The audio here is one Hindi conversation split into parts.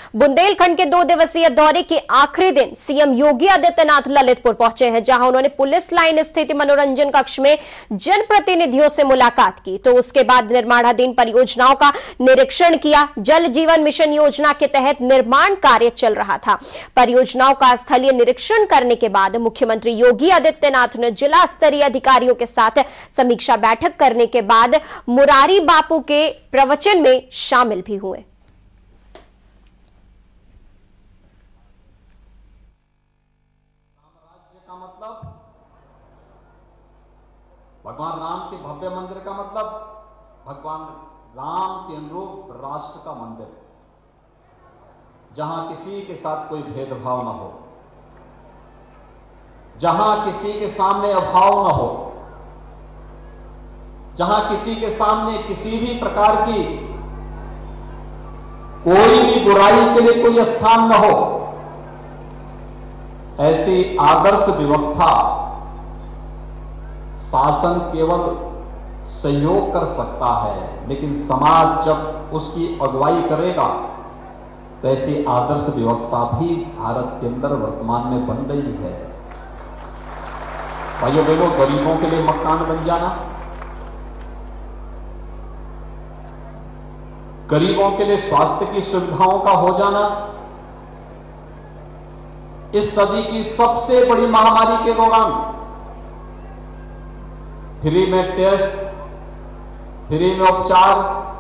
बुंदेलखंड के 2 दिवसीय दौरे के आखिरी दिन सीएम योगी आदित्यनाथ ललितपुर पहुंचे हैं, जहां उन्होंने पुलिस लाइन स्थित मनोरंजन कक्ष में जनप्रतिनिधियों से मुलाकात की। तो उसके बाद निर्माणाधीन परियोजनाओं का निरीक्षण किया। जल जीवन मिशन योजना के तहत निर्माण कार्य चल रहा था। परियोजनाओं का स्थलीय निरीक्षण करने के बाद मुख्यमंत्री योगी आदित्यनाथ ने जिला स्तरीय अधिकारियों के साथ समीक्षा बैठक करने के बाद मुरारी बापू के प्रवचन में शामिल भी हुए। भगवान राम के भव्य मंदिर का मतलब भगवान राम के अनुरूप राष्ट्र का मंदिर, जहां किसी के साथ कोई भेदभाव न हो, जहां किसी के सामने अभाव न हो, जहां किसी के सामने किसी भी प्रकार की कोई भी बुराई के लिए कोई स्थान न हो, ऐसी आदर्श व्यवस्था शासन केवल सहयोग कर सकता है, लेकिन समाज जब उसकी अगुवाई करेगा तो ऐसी आदर्श व्यवस्था भी भारत के अंदर वर्तमान में बन रही है। भाइयों बहनों, गरीबों के लिए मकान बन जाना, गरीबों के लिए स्वास्थ्य की सुविधाओं का हो जाना, इस सदी की सबसे बड़ी महामारी के दौरान फ्री में टेस्ट, फ्री में उपचार,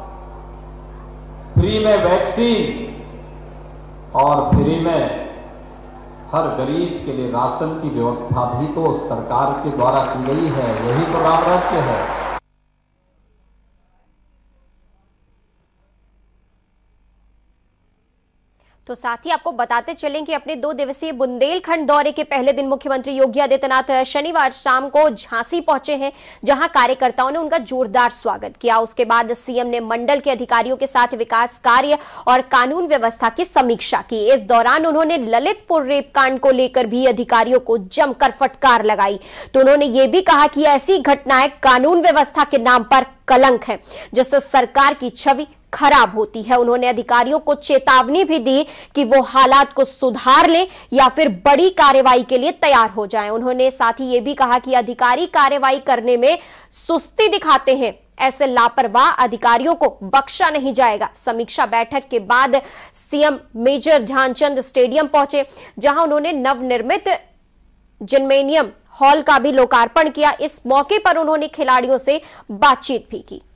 फ्री में वैक्सीन और फ्री में हर गरीब के लिए राशन की व्यवस्था भी तो सरकार के द्वारा की गई है। यही तो राम राज्य है। तो साथ ही आपको बताते चलें कि अपने 2 दिवसीय बुंदेलखंड दौरे के पहले दिन मुख्यमंत्री योगी आदित्यनाथ शनिवार शाम को झांसी पहुंचे हैं, जहां कार्यकर्ताओं ने उनका जोरदार स्वागत किया। उसके बाद सीएम ने मंडल के अधिकारियों के साथ विकास कार्य और कानून व्यवस्था की समीक्षा की। इस दौरान उन्होंने ललितपुर रेप कांड को लेकर भी अधिकारियों को जमकर फटकार लगाई। तो उन्होंने ये भी कहा कि ऐसी घटनाएं कानून व्यवस्था के नाम पर कलंक है, जिससे सरकार की छवि खराब होती है। उन्होंने अधिकारियों को चेतावनी भी दी कि वो हालात को सुधार लें या फिर बड़ी कार्रवाई के लिए तैयार हो जाएं। उन्होंने साथ ही ये भी कहा कि अधिकारी कार्रवाई करने में सुस्ती दिखाते हैं, ऐसे लापरवाह अधिकारियों को बख्शा नहीं जाएगा। समीक्षा बैठक के बाद सीएम मेजर ध्यानचंद स्टेडियम पहुंचे, जहां उन्होंने नवनिर्मित जिम्नेशियम हॉल का भी लोकार्पण किया। इस मौके पर उन्होंने खिलाड़ियों से बातचीत भी की।